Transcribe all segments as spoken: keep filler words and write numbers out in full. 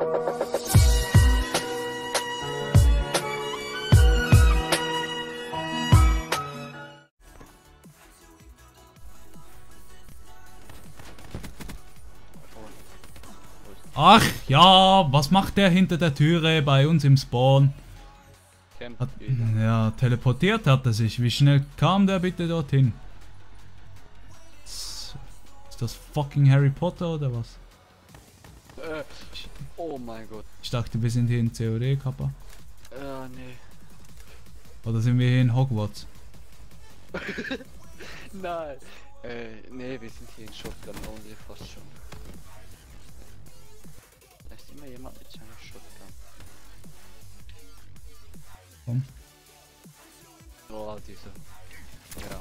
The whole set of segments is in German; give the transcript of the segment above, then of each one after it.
Ach ja, was macht der hinter der Türe bei uns im Spawn? Hat, ja, teleportiert hat er sich. Wie schnell kam der bitte dorthin? Ist das fucking Harry Potter oder was? Äh, oh mein Gott. Ich dachte, wir sind hier in C O D, Kappa. Äh, nee. Oder sind wir hier in Hogwarts? Nein. Äh, nee, wir sind hier in Shotgun only fast schon. Da ist immer jemand mit seiner Shotgun. Komm. Oh, diese. Ja.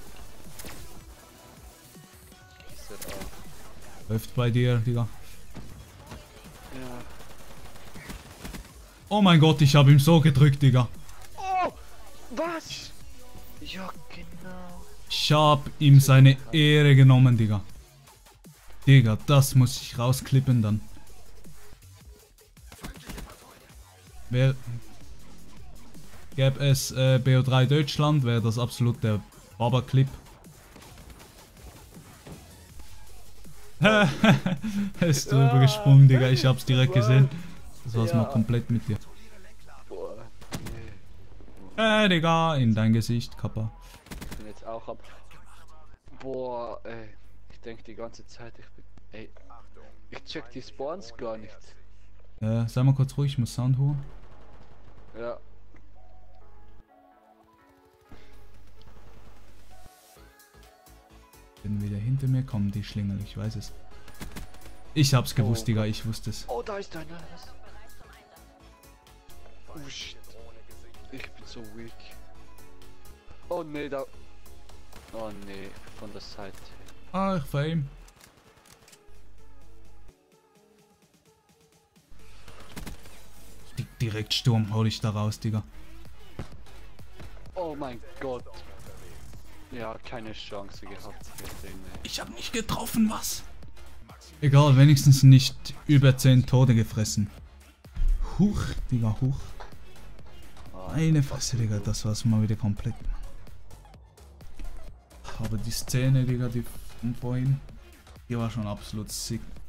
Diese da. Läuft bei dir, Digga. Ja. Oh mein Gott, ich habe ihm so gedrückt, Digga. Oh! Was? Ja, genau. Ich hab ihm seine Ehre genommen, Digga. Digga, das muss ich rausklippen dann. Wer... Gäbe es äh, B O drei Deutschland, wäre das absolut der Baba-Clip. Er ist drüber gesprungen, Digga, ich hab's direkt gesehen. Das war's Ja. mal komplett mit dir. Boah, nee. Äh, Digga, in dein Gesicht, Kappa. Ich bin jetzt auch ab. Boah, ey. Ich denke die ganze Zeit, ich bin. Ey. Ich check die Spawns gar nicht. Äh, sei mal kurz ruhig, ich muss Sound holen. Ja. Wenn wieder hinter mir kommen, die Schlingel, ich weiß es. Ich hab's gewusst, Oh. Digga, ich wusste es. Oh, da ist einer. Oh shit. Ich bin so weak. Oh nee, da. Oh nee, von der Seite. Ah, ich fame. Di- Direkt Sturm hol ich da raus, Digga. Oh mein Gott. Ja, keine Chance gehabt gegen den, ey. Ich hab nicht getroffen, was? Egal, wenigstens nicht über zehn Tode gefressen. Huch, Digga, huch. Eine Fresse, Digga, das war's mal wieder komplett. Aber die Szene, Digga, die von vorhin, die war schon absolut sick.